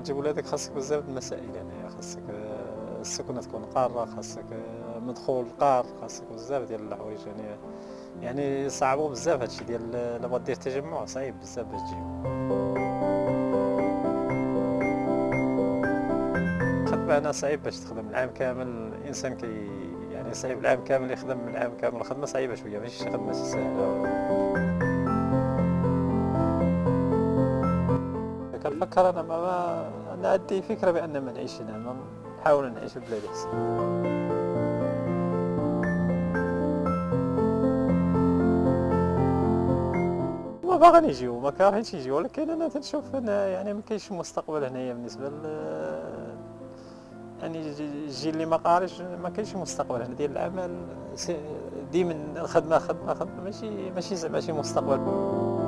تجيب ولادك خاصك بزاف د المسائل، يعني خاصك السكنة تكون قارة، خاصك مدخول قار، خاصك بزاف ديال الحوايج، يعني صعبوا بزاف هادشي ديال إلا بغا دير تجمع صعيب بزاف باش تجيب. الخدمة هنا صعيب باش تخدم العام كامل، الإنسان يعني صعيب العام كامل يخدم، العام كامل الخدمة صعيبة شوية، ماشي شي خدمة ساهلة. كنفكر أنا عندي فكرة بأن ما نعيش هنا، نحاول نعيش في بلاد أحسن. ما باغيين يجيو، ما كارهينش يجيو، ولكن أنا تنشوف يعني ما كاينش مستقبل هنايا بالنسبة يعني الجيل اللي ما قاريش ما كاينش مستقبل هنا ديال العمل، ديما الخدمة خدمة خدمة، ماشي زعما شي مستقبل.